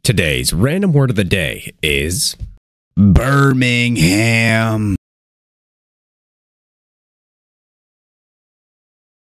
Today's random word of the day is Birmingham.